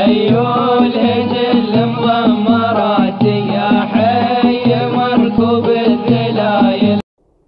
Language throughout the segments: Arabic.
خيول هجل مضمرات يا حي مركوب الذلايل.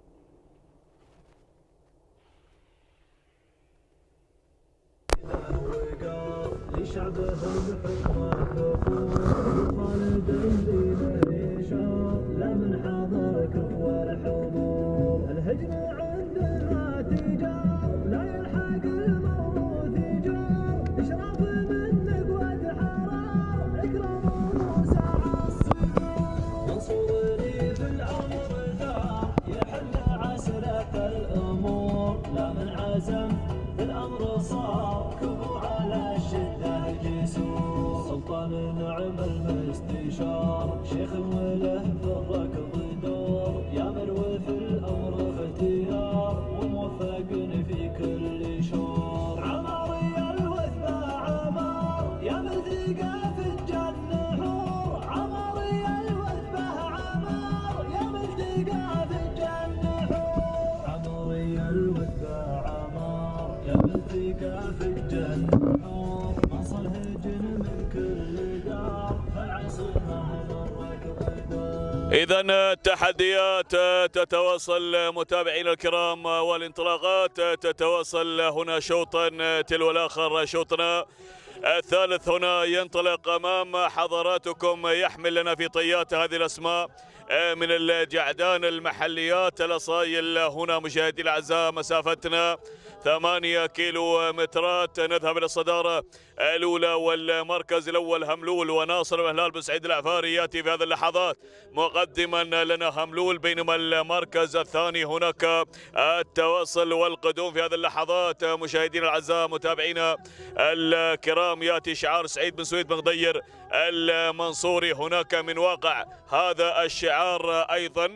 نعم المستشار شيخ وله في الركض دور يا مروي في الامر اختيار وموفق في كل شور. عماري الوثبة عمار يا ملتقى في الجنة حور. عماري الوثبة عمار يا ملتقى في الجنة حور. عماري الوثبة عمار يا ملتقى في الجنة حور. وصل هجن من كل إذا التحديات تتواصل متابعينا الكرام والانطلاقات تتواصل هنا شوطا تلو الآخر. شوطنا الثالث هنا ينطلق أمام حضراتكم، يحمل لنا في طيات هذه الأسماء من الجعدان المحليات الأصايل. هنا مشاهدي الأعزاء مسافتنا 8 كيلومترات. نذهب إلى الصدارة الأولى والمركز الأول هملول وناصر وهلال بن سعيد العفاري يأتي في هذه اللحظات مقدما لنا هملول، بينما المركز الثاني هناك التواصل والقدوم في هذه اللحظات. مشاهدينا الأعزاء متابعينا الكرام يأتي شعار سعيد بن سويد بن غدير المنصوري هناك من واقع هذا الشعار أيضا.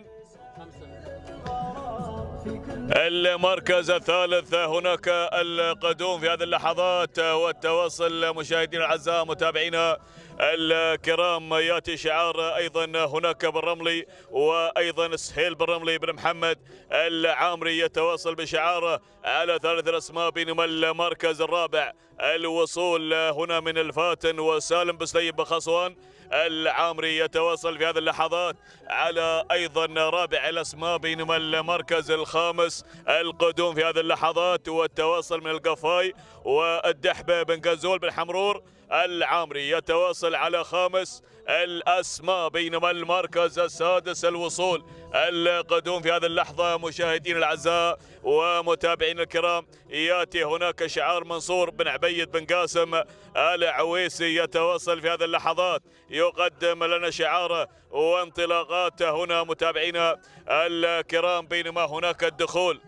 المركز الثالث هناك القدوم في هذه اللحظات والتواصل. مشاهدينا الاعزاء متابعينا الكرام ياتي شعار ايضا هناك بالرملي، وايضا سهيل بالرملي بن محمد العامري يتواصل بشعاره على ثالث الاسماء، بينما المركز الرابع الوصول هنا من الفاتن وسالم بسليم بخصوان العامري يتواصل في هذه اللحظات على ايضا رابع الاسماء، بينما المركز الخامس القدوم في هذه اللحظات والتواصل من القفاي والدحبه بن غزول بن حمرور العامري يتواصل على خامس الاسماء، بينما المركز السادس الوصول القدوم في هذه اللحظه. مشاهدينا الاعزاء ومتابعينا الكرام ياتي هناك شعار منصور بن عبيد بن قاسم العويسي يتواصل في هذه اللحظات يقدم لنا شعاره وانطلاقات هنا متابعينا الكرام، بينما هناك الدخول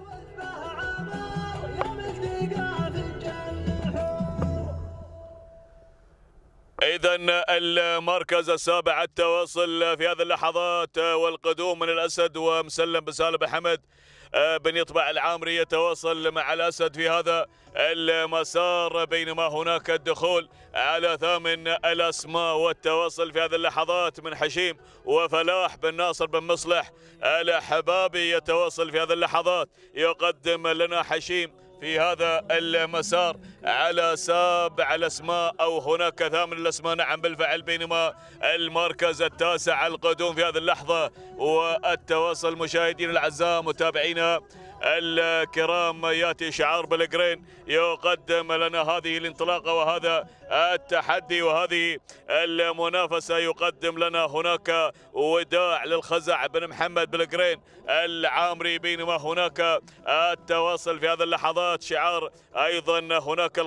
إذا المركز السابع التواصل في هذه اللحظات والقدوم من الأسد ومسلم بن سالم حمد بن يطبع العامري يتواصل مع الأسد في هذا المسار، بينما هناك الدخول على ثامن الأسماء والتواصل في هذه اللحظات من حشيم وفلاح بن ناصر بن مصلح الحبابي يتواصل في هذه اللحظات يقدم لنا حشيم في هذا المسار على سابع الاسماء او هناك ثامن الاسماء نعم بالفعل، بينما المركز التاسع القدوم في هذه اللحظه والتواصل. مشاهدينا الاعزاء متابعينا الكرام ياتي شعار بلغرين يقدم لنا هذه الانطلاقه وهذا التحدي وهذه المنافسه، يقدم لنا هناك وداع للخزع بن محمد بلغرين العامري، بينما هناك التواصل في هذه اللحظات شعار ايضا هناك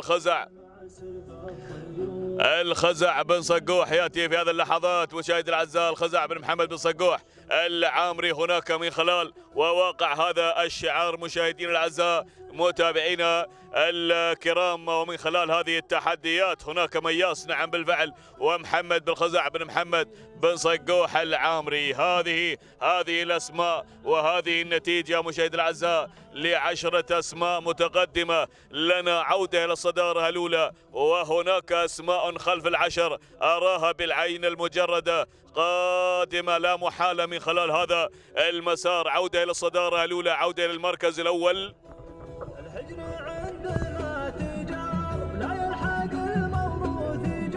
الخزع بن صقوح ياتي في هذه اللحظات. مشاهدي الاعزاء الخزع بن محمد بن صقوح العامري هناك من خلال وواقع هذا الشعار. مشاهدينا الاعزاء متابعينا الكرام ومن خلال هذه التحديات هناك مياس نعم بالفعل ومحمد بن خزع بن محمد بن صقوح العامري. هذه الاسماء وهذه النتيجه مشاهدي الاعزاء ل10 اسماء متقدمه لنا عوده الى الصداره الاولى، وهناك اسماء خلف العشر اراها بالعين المجرده قادمه لا محاله من خلال هذا المسار، عوده الى الصداره الاولى، عوده الى المركز الاول. الهجر عندنا تجار لا يلحق الموروث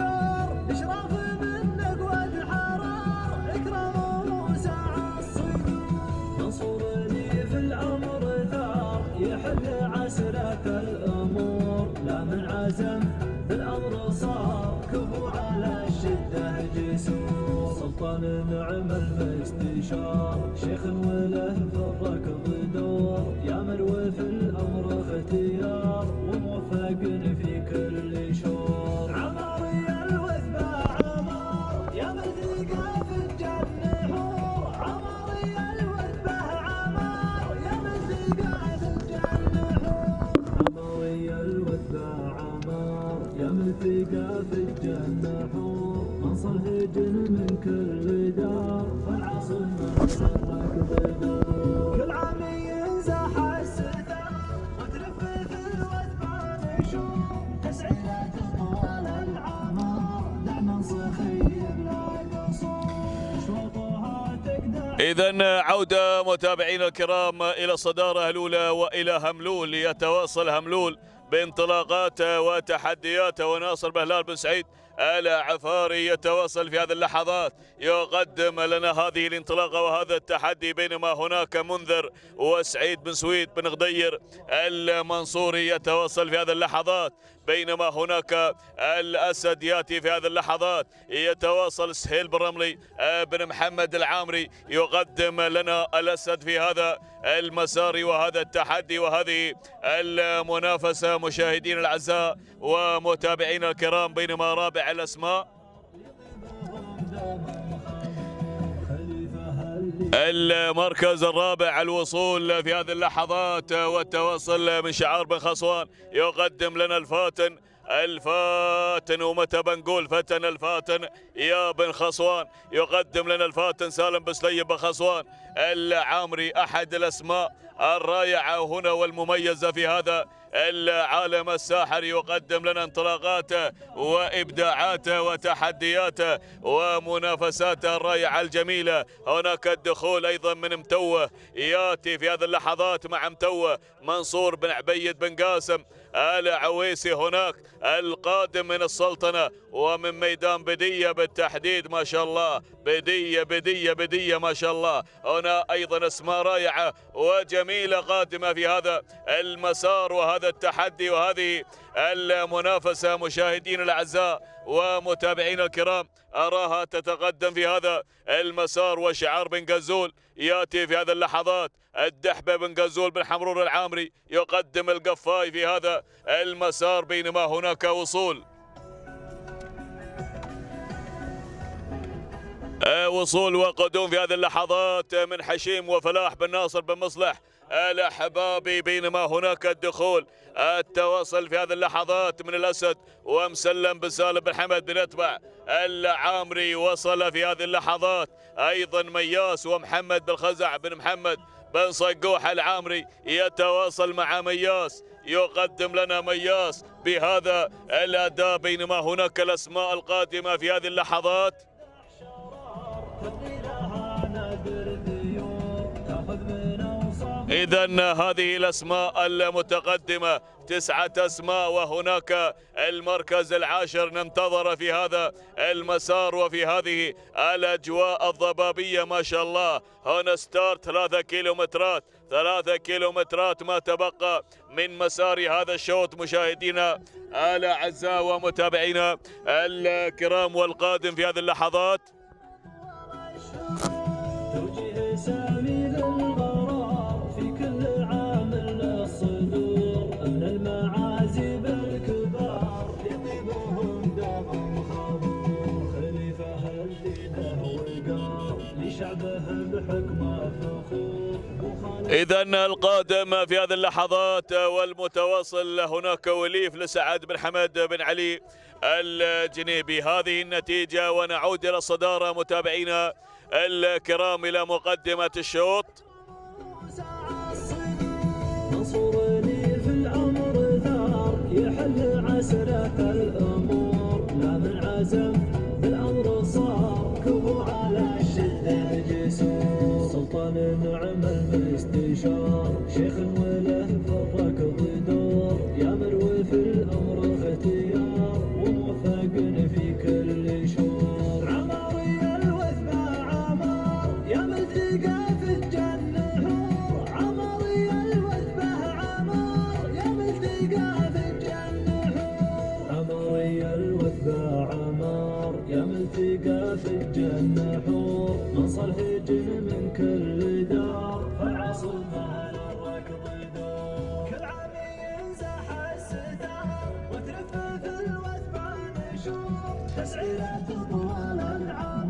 سلطان نعم المستشار شيخ وله في الركض دور يامر وفي الامر اختيار وموفق في كل شور عماري الوثبة عمار يا ملتقى في الجنة حور عماري الوثبة عمار يا ملتقى في الجنة حور عماري الوثبة عمار يا ملتقى في الجنة حور منصر هجن من كل دار فالعصر الركض دور كل عام ينزح الستار وتلف في الوثبة نشور تسعيرات طوال العمار نعم صخير لا قصور شوطها تقدر. إذا عودة متابعينا الكرام إلى الصدارة الأولى وإلى هملول. يتواصل هملول بانطلاقاته وتحدياته، وناصر بهلال بن سعيد العفاري يتواصل في هذه اللحظات يقدم لنا هذه الانطلاقة وهذا التحدي، بينما هناك منذر وسعيد بن سويد بن غدير المنصوري يتواصل في هذه اللحظات، بينما هناك الأسد يأتي في هذه اللحظات يتواصل سهيل بن رملي بن محمد العامري يقدم لنا الأسد في هذا المسار وهذا التحدي وهذه المنافسة مشاهدين الأعزاء ومتابعينا الكرام. بينما رابع الأسماء المركز الرابع الوصول في هذه اللحظات والتواصل من شعار بن خصوان يقدم لنا الفاتن ومتى بنقول فتن الفاتن يا بن خصوان يقدم لنا الفاتن سالم بسليم بن خصوان العامري، أحد الأسماء الرائعة هنا والمميزة في هذا العالم الساحر، يقدم لنا انطلاقاته وإبداعاته وتحدياته ومنافساته الرائعة الجميلة. هناك الدخول أيضا من متوه ياتي في هذه اللحظات مع متوه منصور بن عبيد بن قاسم العويسي، هناك القادم من السلطنة ومن ميدان بدية بالتحديد ما شاء الله، بدية ما شاء الله. هنا أيضا اسماء رائعة وجميلة قادمة في هذا المسار وهذا التحدي وهذه المنافسة مشاهدين الأعزاء ومتابعين الكرام. أراها تتقدم في هذا المسار وشعار بن قزول يأتي في هذه اللحظات، الدحبة بن قزول بن حمرور العامري يقدم القفاي في هذا المسار، بينما هناك وصول وقدوم في هذه اللحظات من حشيم وفلاح بن ناصر بن مصلح الأحبابي، بينما هناك التواصل في هذه اللحظات من الأسد ومسلم بن سالم بن حمد بن أتبع العامري. وصل في هذه اللحظات أيضا مياس ومحمد بن خزع بن محمد بن صقوح العامري يتواصل مع مياس يقدم لنا مياس بهذا الأداء، بينما هناك الأسماء القادمة في هذه اللحظات. إذن هذه الأسماء المتقدمة 9 أسماء، وهناك المركز العاشر ننتظر في هذا المسار وفي هذه الأجواء الضبابية ما شاء الله. هنا ستارت 3 كيلومترات ما تبقى من مسار هذا الشوط مشاهدينا الأعزاء ومتابعينا الكرام. والقادم في هذه اللحظات توجيه سامي للغرار في كل عام للصدور أن المعازب الكبار يطيبهم دوم خبور خليفة الدين وقار لشعبه بحكمه فخور. إذن القادم في هذه اللحظات والمتواصل هناك وليف لسعد بن حمد بن علي الجنيبي. هذه النتيجة ونعود إلى الصدارة متابعينا الكرام إلى مقدمة الشوط. منصورني في العمر ثار يحل عسرة الأمور لا من عزم بالأمر صار كبو على الشدة جسور. سلطان نعم المستشار شيخ وله في الركض دور يامر وفي الأمر اختيار وموفق في كل شور. عماري الوثبة عمار يا ملتقى في الجنة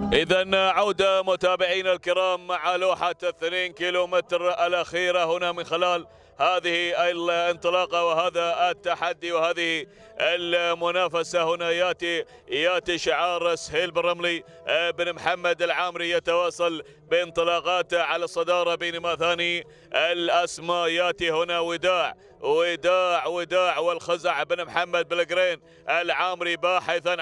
إذا عودة متابعينا الكرام مع لوحة 2 كيلومتر الأخيرة هنا من خلال هذه الانطلاقة وهذا التحدي وهذه المنافسة. هنا ياتي شعار سهيل بن رملي بن محمد العامري يتواصل بانطلاقاته على الصدارة، بينما ثاني الأسماء ياتي هنا وداع والخزع بن محمد بلقرين العامري باحثا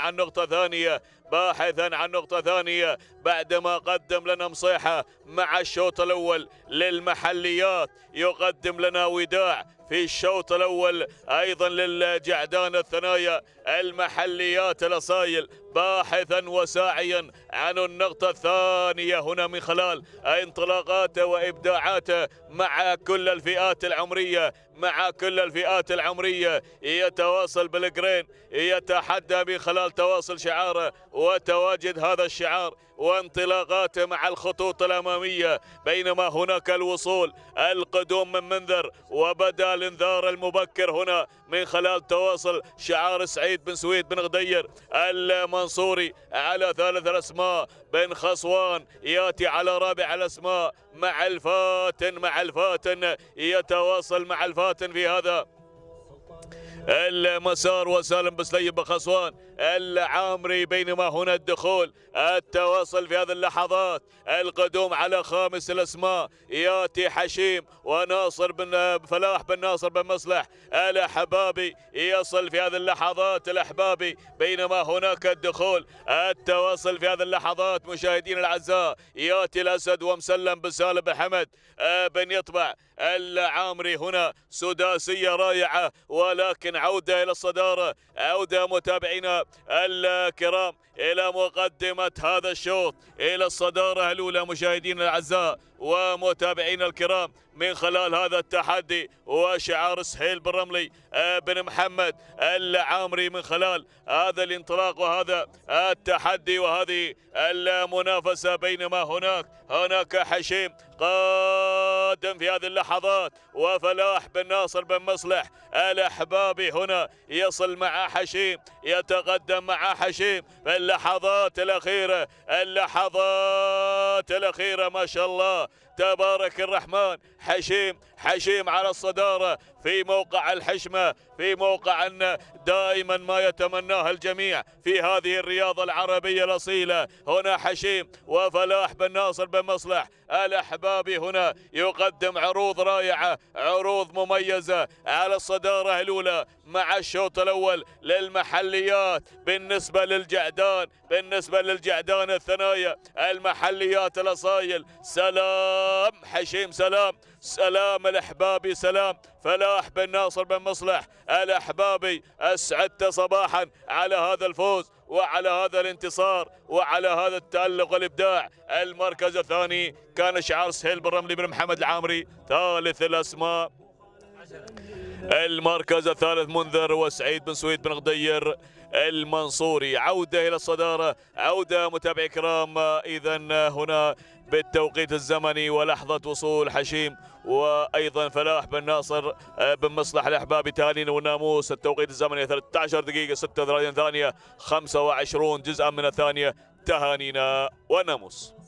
عن نقطة ثانية بعدما قدم لنا مصيحة مع الشوط الأول للمحليات. يقدم لنا وداع في الشوط الأول أيضا للجعدان الثنايا المحليات الأصايل، باحثا وساعيا عن النقطة الثانية هنا من خلال انطلاقاته وإبداعاته مع كل الفئات العمرية. يتواصل بالقرين، يتحدى من خلال تواصل شعاره وتواجد هذا الشعار وانطلاقاته مع الخطوط الأمامية، بينما هناك الوصول القدوم من منذر وبدأ الانذار المبكر هنا من خلال تواصل شعار سعيد بن سويد بن غدير المنصوري على 3 الأسماء بن خصوان، ياتي على رابع الأسماء مع الفاتن يتواصل مع الفاتن في هذا المسار، وسالم بسليم بخصوان العامري. بينما هنا التواصل في هذه اللحظات القدوم على 5 الأسماء، ياتي حشيم وناصر بن فلاح بن ناصر بن مصلح الأحبابي يصل في هذه اللحظات الأحبابي. بينما هناك التواصل في هذه اللحظات مشاهدين الأعزاء، ياتي الأسد ومسلم بن سالم بن حمد بن يطبع العامري. هنا سداسية رائعة، ولكن عودة إلى الصدارة، عودة متابعينا الكرام إلى مقدمة هذا الشوط، إلى الصدارة الأولى مشاهدينا الأعزاء ومتابعينا الكرام من خلال هذا التحدي وشعار سهيل بن رملي بن محمد العامري من خلال هذا الانطلاق وهذا التحدي وهذه المنافسة. بينما هناك حشيم قادم في هذه اللحظات، وفلاح بن ناصر بن مصلح الأحبابي هنا يصل مع حشيم، يتقدم مع حشيم في اللحظات الأخيرة ما شاء الله تبارك الرحمن. حشيم على الصدارة في موقع الحشمة، في موقع دائما ما يتمناه الجميع في هذه الرياضة العربية الأصيلة. هنا حشيم وفلاح بن ناصر بن مصلح الأحبابي هنا يقدم عروض رائعة، عروض مميزة على الصدارة الأولى مع الشوط الأول للمحليات. بالنسبة للجعدان الثنايا المحليات الأصايل، سلام حشيم، سلام الأحبابي، سلام فلاح بن ناصر بن مصلح الأحبابي. أسعدت صباحا على هذا الفوز وعلى هذا الانتصار وعلى هذا التألق والإبداع. المركز الثاني كان شعار سهيل بن رملي بن محمد العامري، ثالث الأسماء المركز الثالث منذر وسعيد بن سويد بن غدير المنصوري. عودة إلى الصدارة، عودة متابعي كرام. إذا هنا بالتوقيت الزمني ولحظة وصول حشيم وأيضا فلاح بن ناصر بن مصلح الأحبابي تهانينا والناموس. التوقيت الزمني 13 دقيقة 36 ثانية 25 جزءا من الثانية. تهانينا والناموس.